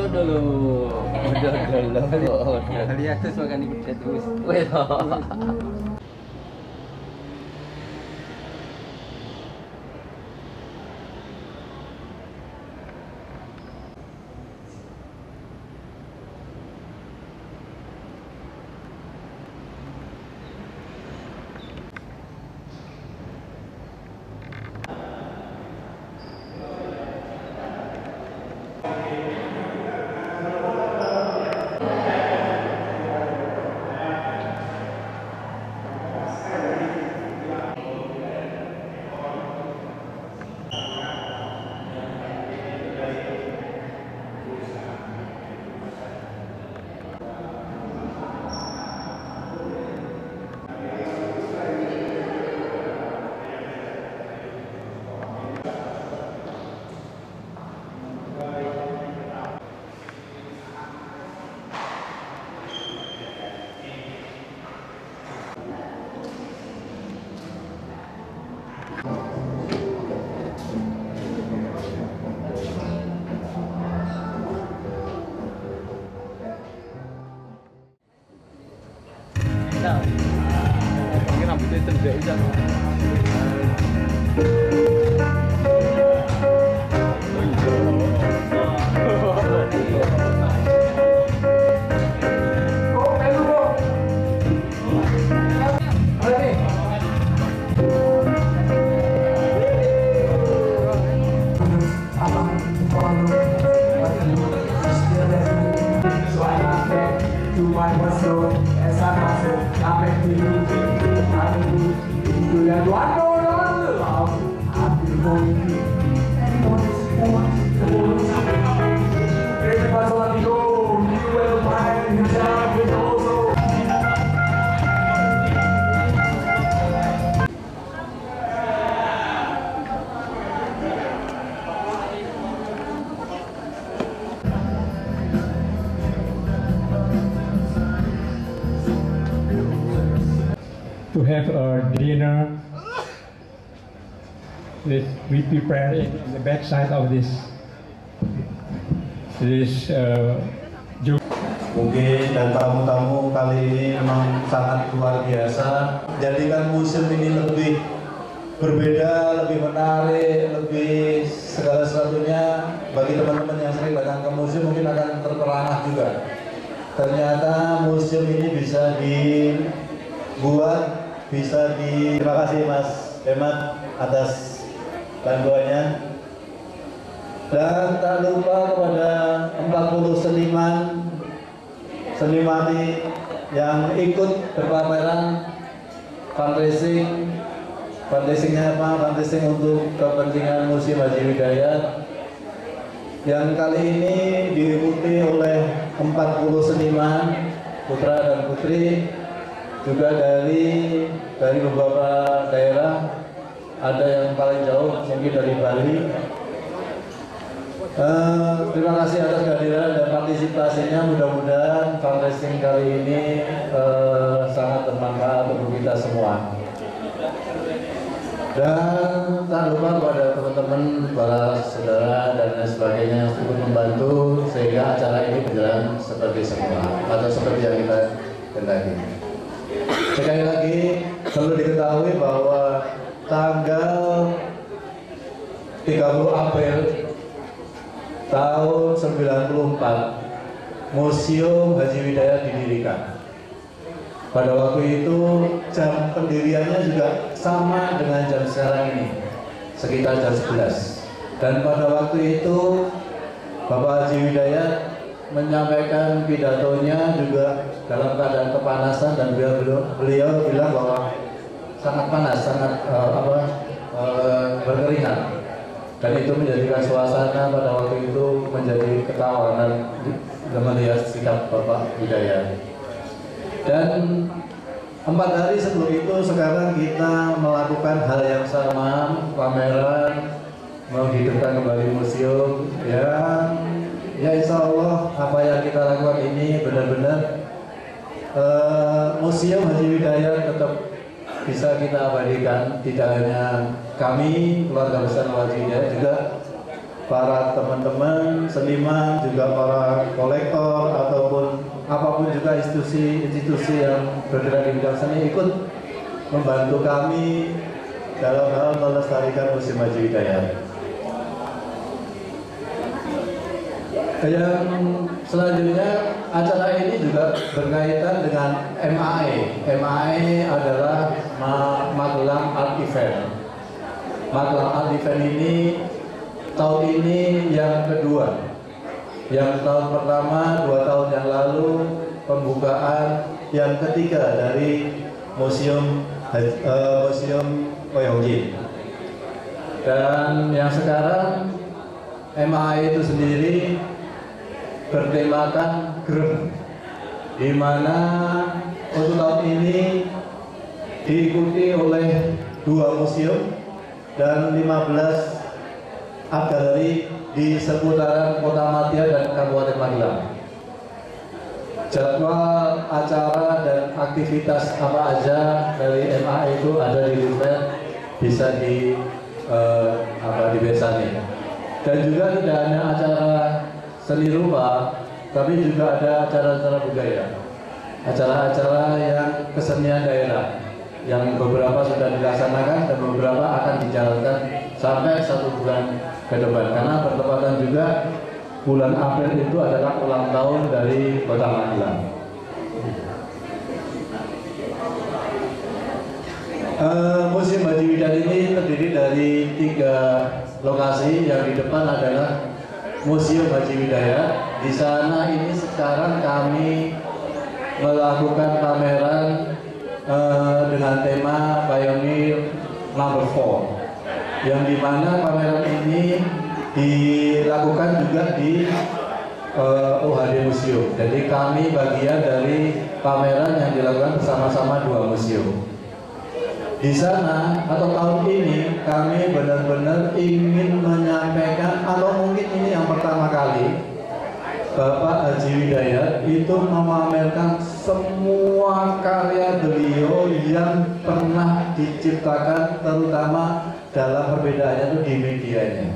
dulu. Lihat terus makan ikut terus. Wih. Nah, ini rambutnya tendek aja. To have a dinner. We prepare in the back side of this Mungkin dan tamu-tamu kali ini memang sangat luar biasa. Jadikan museum ini lebih berbeda, lebih menarik, lebih segala sesuatunya. Bagi teman-teman yang sering datang ke museum mungkin akan terperangah juga. Ternyata museum ini bisa dibuat, Terima kasih Mas Emat atas bantuannya. Dan tak lupa kepada 40 senimani yang ikut berpameran fundraisingnya apa? Fundraising untuk kepentingan Museum Haji Widayat yang kali ini diikuti oleh 40 seniman putra dan putri, juga dari beberapa daerah, ada yang paling jauh mungkin dari Bali. Terima kasih atas kehadiran dan partisipasinya. Mudah-mudahan fundraising kali ini sangat bermanfaat untuk kita semua. Dan tak lupa kepada teman-teman, para saudara dan lain sebagainya yang ikut membantu sehingga acara ini berjalan seperti semula atau seperti yang kita kendaki. Sekali lagi perlu diketahui bahwa tanggal 30 April tahun 94 Museum Haji Widayat didirikan. Pada waktu itu jam pendiriannya juga sama dengan jam sekarang ini, sekitar jam 11. Dan pada waktu itu Bapak Haji Widayat menyampaikan pidatonya juga dalam keadaan kepanasan, dan beliau bilang bahwa sangat panas, sangat berkeringat, dan itu menjadikan suasana pada waktu itu menjadi ketawanan melihat sikap Bapak Widayat. Dan 4 hari sebelum itu sekarang kita melakukan hal yang sama, pameran, menghidupkan kembali museum yang ya insya Allah apa yang kita lakukan ini benar-benar Museum Haji Widayat tetap bisa kita abadikan. Tidak hanya kami keluarga besar Haji Widayat, juga para teman-teman seniman, juga para kolektor ataupun apapun juga institusi yang bergerak di bidang seni ikut membantu kami dalam hal melestarikan Museum Haji Hidayat. Yang selanjutnya, acara ini juga berkaitan dengan MAE. MAE adalah Magelang Art Event. Magelang Art Event ini tahun ini yang kedua. Yang tahun pertama 2 tahun yang lalu pembukaan yang ketiga dari Museum Oyoji. Dan yang sekarang MAE itu sendiri bertemakan Grem, di mana untuk tahun ini diikuti oleh 2 museum dan 15 art gallery di seputaran Kota Madia dan Kabupaten Magelang. Jadwal acara dan aktivitas apa aja dari MAE itu ada di website, bisa di Besani. Dan juga tidak hanya acara seni rupa, tapi juga ada acara-acara budaya, acara-acara yang kesenian daerah, yang beberapa sudah dilaksanakan dan beberapa akan dijalankan sampai 1 bulan ke depan, karena bertepatan juga bulan April itu adalah ulang tahun dari Kota Magelang. Museum Haji Hidayat ini terdiri dari 3 lokasi. Yang di depan adalah Museum Haji Hidayat. Di sana ini sekarang kami melakukan pameran dengan tema Pioneer Number 4, yang dimana pameran ini dilakukan juga di OHD Museum. Jadi kami bagian dari pameran yang dilakukan bersama-sama 2 museum. Di sana atau tahun ini kami benar-benar ingin menyampaikan, atau mungkin ini yang pertama kali Bapak Haji Hidayat itu memamerkan semua karya beliau yang pernah diciptakan, terutama dalam perbedaannya itu di medianya.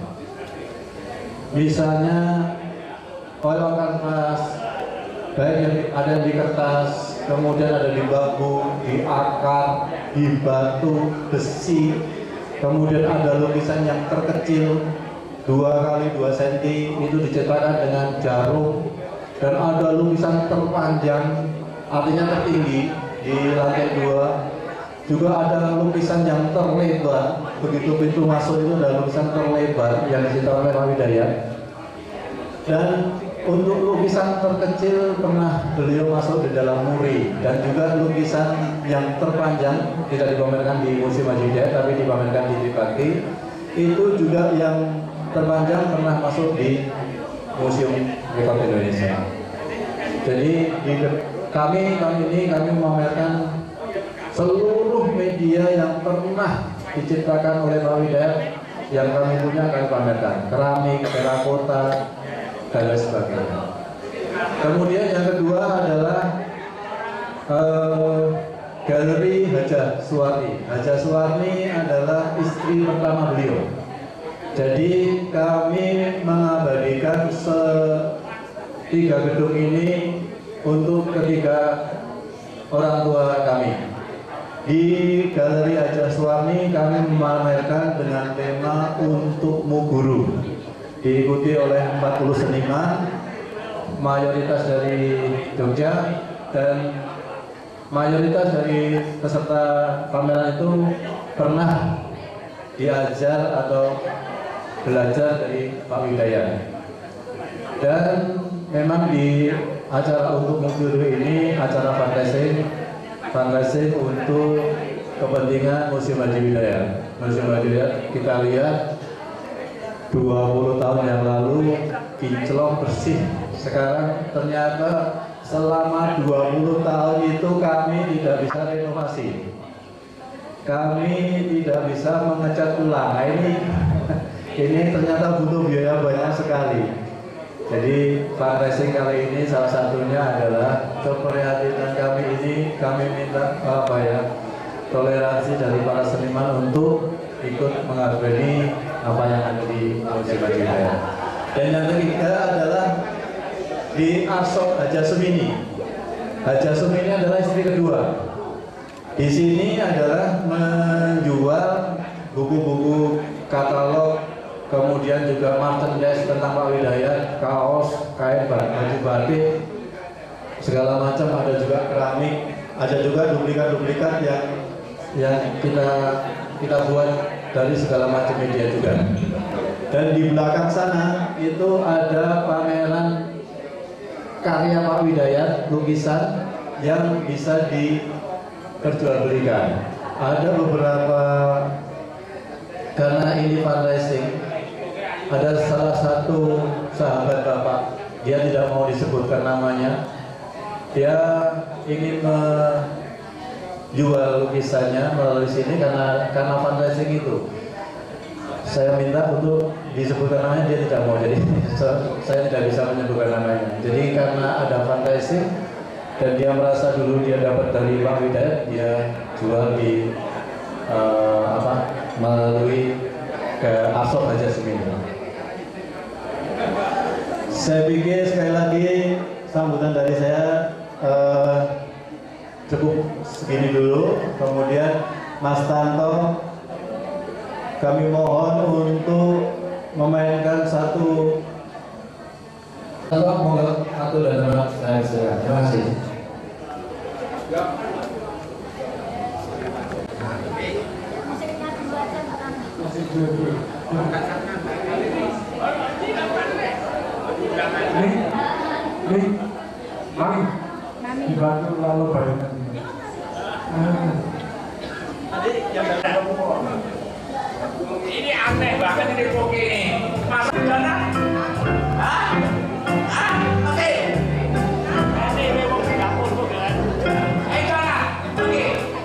Misalnya oil kanvas, baik yang ada di kertas, kemudian ada di bambu, di akar, di batu, besi, kemudian ada lukisan yang terkecil 2 x 2 cm itu diciptakan dengan jarum, dan ada lukisan terpanjang, artinya tertinggi di lantai 2. Juga ada lukisan yang terlebar, begitu pintu masuk itu ada lukisan terlebar yang diciptakan oleh Pak Hidayat. Dan untuk lukisan terkecil pernah beliau masuk di dalam muri, dan juga lukisan yang terpanjang tidak dipamerkan di Museum Haji Hidayat tapi dipamerkan di Tribakti, itu juga yang terpanjang pernah masuk di Museum Republik Indonesia. Jadi kami memamerkan seluruh media yang pernah diciptakan oleh Pak Hidayat yang kami punya, kami pamerkan, keramik, terakota, dan lain sebagainya. Kemudian yang kedua adalah Galeri Haja Suwarni. Haja Suwarni adalah istri pertama beliau. Jadi kami mengabadikan 3 gedung ini untuk ketiga orang tua kami. Di Galeri Haja Suwarni kami memamerkan dengan tema Untukmu Guru, diikuti oleh 40 seniman, mayoritas dari Jogja, dan mayoritas dari peserta pameran itu pernah diajar atau belajar dari Pak Hidayat. Dan memang di acara Untukmu Guru ini acara fundraising untuk kepentingan Museum Haji Hidayat. Museum Haji Hidayat kita lihat 20 tahun yang lalu kinclong bersih. Sekarang ternyata selama 20 tahun itu kami tidak bisa renovasi, kami tidak bisa mengecat ulang. Nah, ini ternyata butuh biaya banyak sekali. Jadi fundraising kali ini salah satunya adalah keprihatinan kami ini, kami minta toleransi dari para seniman untuk ikut menghargai apa yang ada di Museum Haji Hidayat. Dan yang ketiga adalah di Arsop Haja Sumini. Haja Sumini adalah istri kedua. Di sini adalah menjual buku-buku katalog, kemudian juga merchandise tentang Pak Hidayat, kaos, kain, baju batik, segala macam. Ada juga keramik, ada juga duplikat-duplikat yang kita buat dari segala macam media juga. Dan di belakang sana itu ada pameran karya Pak Hidayat, lukisan yang bisa diperjualbelikan. Ada beberapa, karena ini fundraising, ada salah satu sahabat Bapak, dia tidak mau disebutkan namanya, dia ingin menjual lukisannya melalui sini karena fundraising itu. Saya minta untuk disebutkan namanya, dia tidak mau, jadi saya tidak bisa menyebutkan namanya. Jadi karena ada fundraising dan dia merasa dulu dia dapat dari Pak Hidayat, dia jual di melalui ke Arsop Haja Sumini. Saya pikir sekali lagi sambutan dari saya cukup segini dulu. Kemudian Mas Tanto, kami mohon untuk memainkan satu dan terima kasih. Mami, dibantu lalu bayangan. Ini aneh banget ini koki ini. Masa gimana? Hah? Oke. Ini memang di dapur bukan? Gimana? Oke.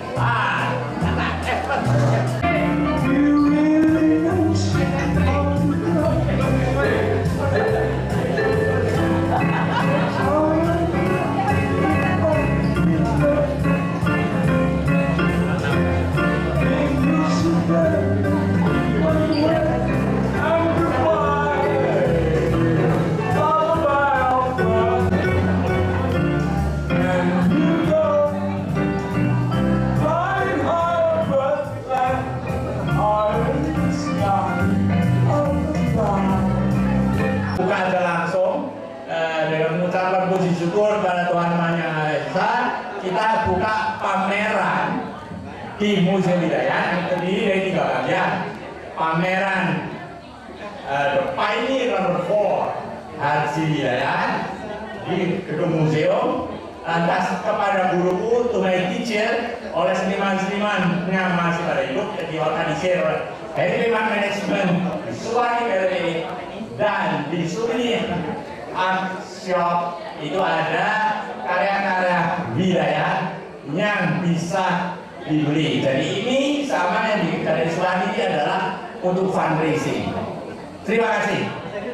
Buka aja langsung dengan mengucapkan puji syukur pada Tuhan Yang Maha Esa. Kita buka pameran di Museum Hidayat yang terdiri dari 3 bagian. Pameran The Pioneer No. 4 Haji Hidayat di gedung museum. Lantas kepada guruku, to my teacher, oleh seniman-seniman yang masih pada hidup, diorganisir oleh Harry Payment Management, Suwani Gallery, dan di Sumini Art Shop itu ada karya-karya Hidayat yang bisa dibeli. Jadi ini sama yang dari Suwani ini adalah untuk fundraising. Terima kasih.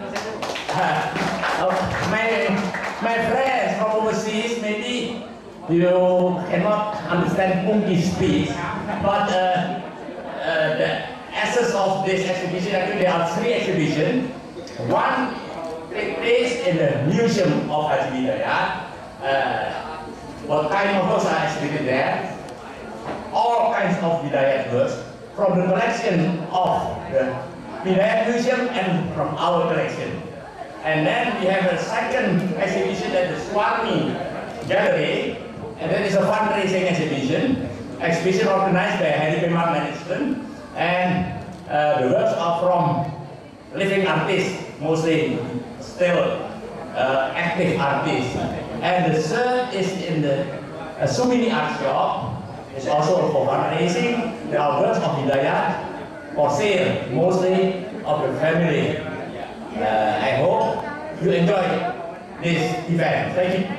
My friends from overseas, maybe you cannot understand Pungi speech, but the essence of this exhibition, actually there are 3 exhibitions. One takes place in the Museum of Haji Hidayat. What kind of works are exhibited there? All kinds of Hidayat works from the collection of the Hidayat Museum and from our collection. And then we have a second exhibition at the Swami Gallery, and that is a fundraising exhibition organized by Harry Payment Management, and the works are from living artists, mostly still active artists. And the third is in the Sumini Art Shop. It's also for fundraising. There are works of Hidayat for sale, mostly of the family. I hope you enjoy this event. Thank you.